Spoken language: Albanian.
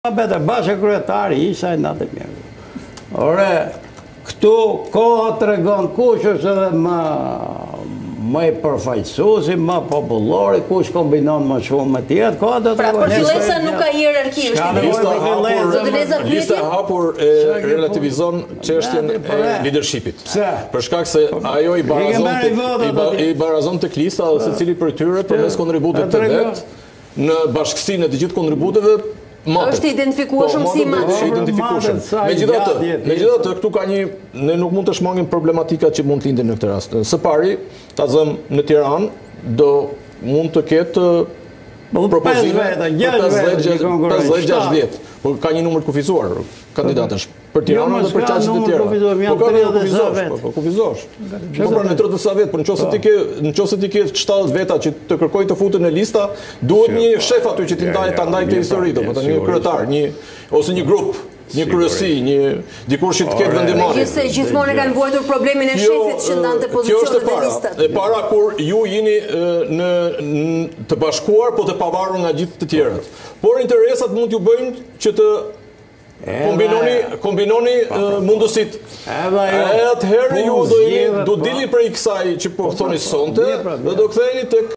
Betë bashkë kryetari isha e natë mirë. Ore, këtu koha të regon kush është edhe më i përfaqësuesi, më popullori, kush kombinon më shumë me tjetë, koha të pra për fillesa nuk ka hierarki, lista e hapur relativizon çështjen e leadershipit. Për shkak se ajo i barazon tek lista dhe secili prej tyre përmes kontributit të vet në bashkësinë e të gjithë kontributeve është identifikueshëm si identifikueshëm. Megjithatë, këtu ka ne nuk mund të shmangim problematikat që mund të lindin në këtë rast. Së pari, ta zëm në Tiranë do mund të ketë propozime për 50-60, por ka një numër të kufizuar kandidatësh për Tiranën dhe për qaqet e tjera. Po kufizosh. Po pra në 30 vjet, por nëse ti ke 70 veta që të kërkoj të futen në lista, duhet një shef aty që ta ndaj këtë histori, domethënë një kryetar, ose një grup, një kryesi, një dikush që të ketë vendimmarrje. Megjithëse gjithmonë kanë vuajtur problemin e shefit që ndante pozicionet e listat. E para kur ju jeni të bashkuar, po të pavarur nga gjithë të tjerët. Por interesat mund t'ju bëjnë që të kombinoni mundësit. Atëherë ju do dilni prej kësaj që po thoni sonte dhe do ktheheni tek